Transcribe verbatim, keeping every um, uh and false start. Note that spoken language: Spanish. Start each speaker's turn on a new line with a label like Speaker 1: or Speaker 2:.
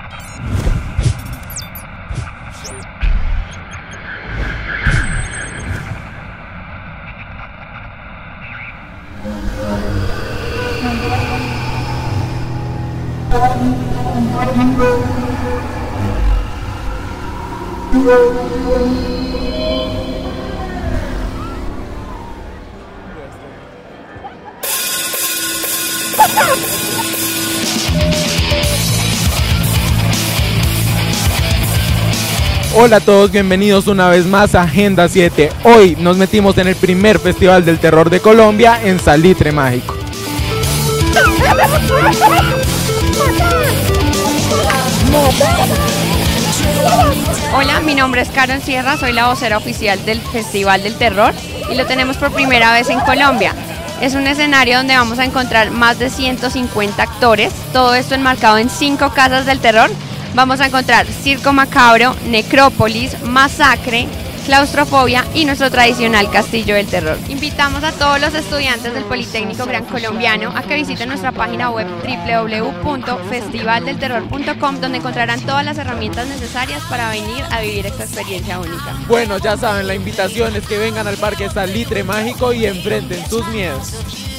Speaker 1: Hola a todos, bienvenidos una vez más a Agenda siete. Hoy nos metimos en el primer Festival del Terror de Colombia en Salitre Mágico.
Speaker 2: Hola, mi nombre es Karen Sierra, soy la vocera oficial del Festival del Terror y lo tenemos por primera vez en Colombia. Es un escenario donde vamos a encontrar más de ciento cincuenta actores, todo esto enmarcado en cinco casas del terror. Vamos a encontrar Circo Macabro, Necrópolis, Masacre, Claustrofobia y nuestro tradicional Castillo del Terror. Invitamos a todos los estudiantes del Politécnico Gran Colombiano a que visiten nuestra página web doble u doble u doble u punto festival del terror punto com, donde encontrarán todas las herramientas necesarias para venir a vivir esta experiencia única.
Speaker 1: Bueno, ya saben, la invitación es que vengan al Parque Salitre Mágico y enfrenten sus miedos.